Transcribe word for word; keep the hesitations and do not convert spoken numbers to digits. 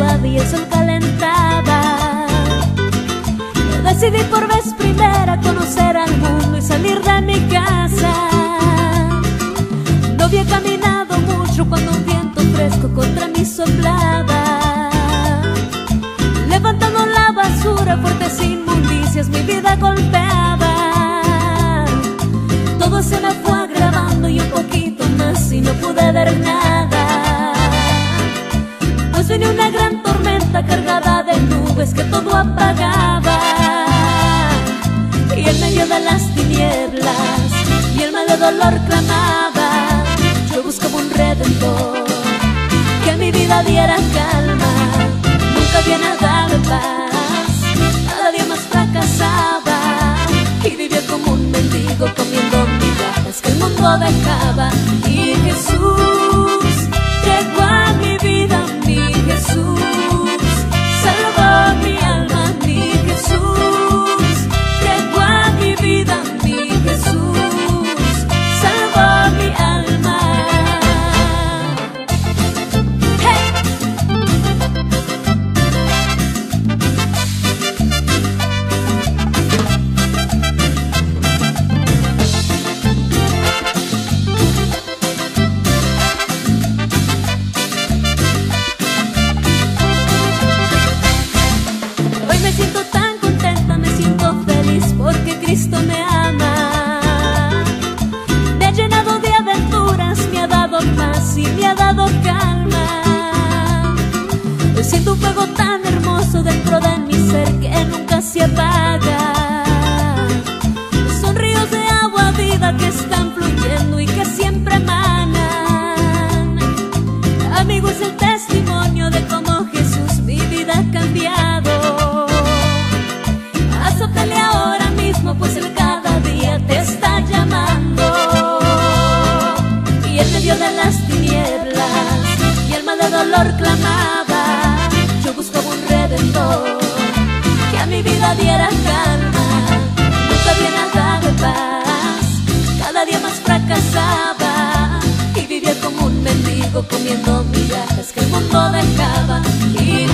suave y el sol calentaba. Decidí por vez primera conocer al mundo y salir de mi casa. No había caminado mucho cuando un viento fresco contra mí soplaba, levantando la basura, fuertes inmundicias mi vida golpeaba. Todo se me fue agravando y un poquito más y no pude ver nada, pues venía una gran tormenta cargada de nubes que todo apagaba. Y en medio de las tinieblas y el mal de dolor clamaba, yo buscaba un redentor que a mi vida diera calma. Nunca había nada de paz, cada día más fracasaba y vivía como un mendigo comiendo migajas que el mundo dejaba. Y Jesús llegó a mi vida, mi Jesús salvó mi alma, mi Jesús llegó a mi vida, mi Jesús salvó mi alma. Hey. Hoy me siento tan contenta, me siento feliz porque Cristo me ama. Me ha llenado de aventuras, me ha dado paz y me ha dado calma. Yo siento un fuego tan hermoso dentro de mi ser que nunca se apaga. Son ríos de agua viva que están fluyendo y que siempre emanan. Amigo, es el testimonio de cómo Jesús mi vida ha cambiado. Azótale ahora mismo, pues Él cada día te está llamando. Y en medio de las tinieblas y el mal de dolor clamaba, yo buscaba un redentor que a mi vida diera calma. Nunca había nada de paz, cada día más fracasaba y vivía como un mendigo comiendo migajas que el mundo dejaba. Y